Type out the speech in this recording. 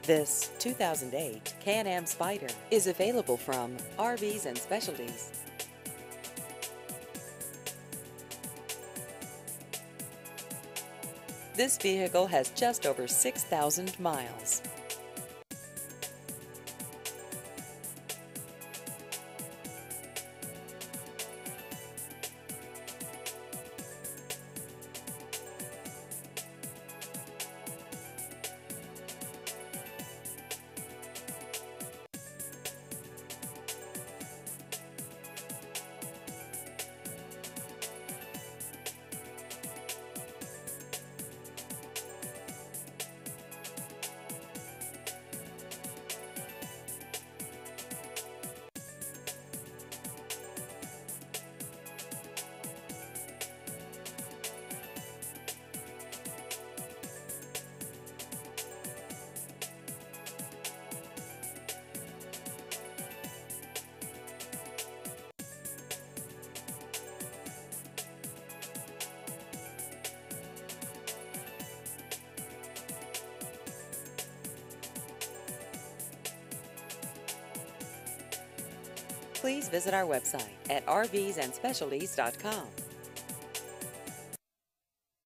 This 2008 Can-Am Spyder is available from RVs and Specialties. This vehicle has just over 6,000 miles. Please visit our website at rvsandspecialties.com.